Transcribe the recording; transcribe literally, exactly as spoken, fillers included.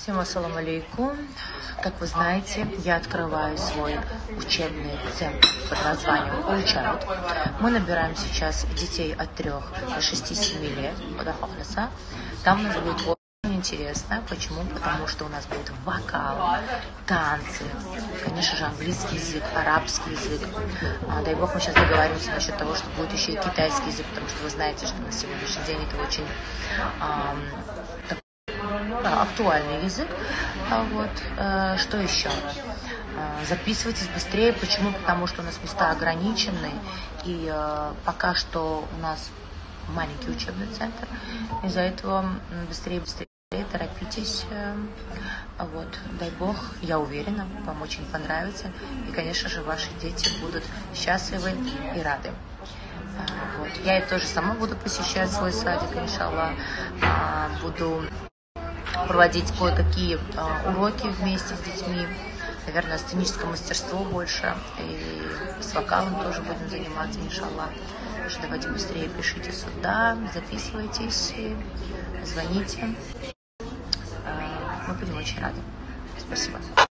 Всем ассаламу алейкум. Как вы знаете, я открываю свой учебный центр под названием «Получают». Мы набираем сейчас детей от трёх до шести-семи лет. Там у нас будет очень интересно. Почему? Потому что у нас будет вокал, танцы, конечно же, английский язык, арабский язык. А, дай бог, мы сейчас договоримся насчет того, что будет еще и китайский язык, потому что вы знаете, что на сегодняшний день это очень а, актуальный язык. А вот, э, что еще? Э, записывайтесь быстрее. Почему? Потому что у нас места ограничены, и э, пока что у нас маленький учебный центр. Из-за этого быстрее, быстрее торопитесь. Э, вот, дай бог, я уверена, вам очень понравится. И, конечно же, ваши дети будут счастливы и рады. Э, вот. Я и тоже сама буду посещать свой садик, иншаллах. Э, буду проводить кое-какие э, уроки вместе с детьми. Наверное, сценическое мастерство больше. И с вокалом тоже будем заниматься, иншаллах. Так что давайте быстрее пишите сюда, записывайтесь, звоните. Э, мы будем очень рады. Спасибо.